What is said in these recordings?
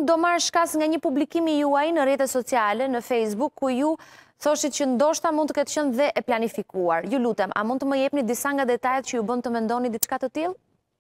do marr shkas nga një publikimi juaj në rrjetet sociale, në Facebook, ku ju thoshit që ndoshta mund të ketë qenë dhe e planifikuar. Ju lutem, a mund të më jepni disa nga detajet që ju bën të mendoni diçka të tillë?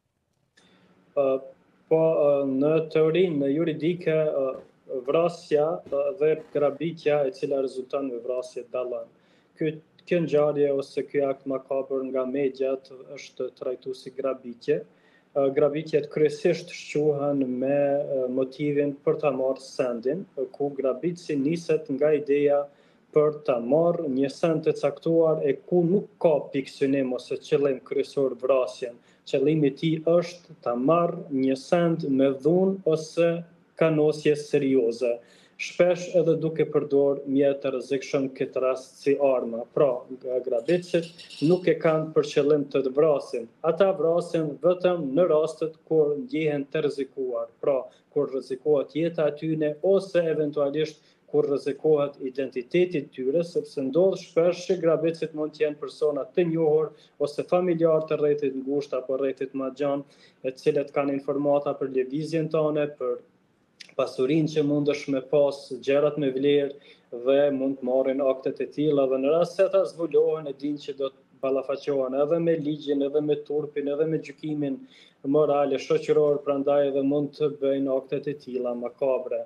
Po, në teorinë juridike, vrasja dhe grabitja e cila rezulton në vrasje dallon. Kjo ngjarje ose ky akt makabër nga mediat është trajtuar si grabitje. Grabitjet kryesisht shquhen me motivin për ta marrë sendin, ku grabitësi niset nga ideja për ta marrë një send të caktuar e ku nuk ka pikë synim ose qëllim kryesor vrasjen. Qëllimi i tij është ta marrë një send me dhunë ose kanosje serioze, shpesh edhe duke përdor mjet të rrezikshëm këtë rast si arma. Pra, grabitësit nuk e kanë për qëllim të vrasin. Ata vrasin vetëm në rastet kur ndjehen të rrezikuar, pra kur rrezikohet jeta e tyre ose eventualisht kur rrezikohet identiteti i tyre, sepse ndodh shpesh që grabitësit mund të jenë persona të njohur ose familjarë të rrjetit ngushtë apo rrjetit më gjanë, e cilët kanë informata për lëvizjen tonë, për pasurinë që mundesh me pas, gjërat me vlerë dhe mund të marrin aktet e tilla dhe në rast se ata zbulohen e dinë që do të ballafaqohen edhe me ligjin, edhe me turpin, edhe me gjykimin moral e shoqëror, prandaj edhe mund të bëjnë aktet e tilla makabre.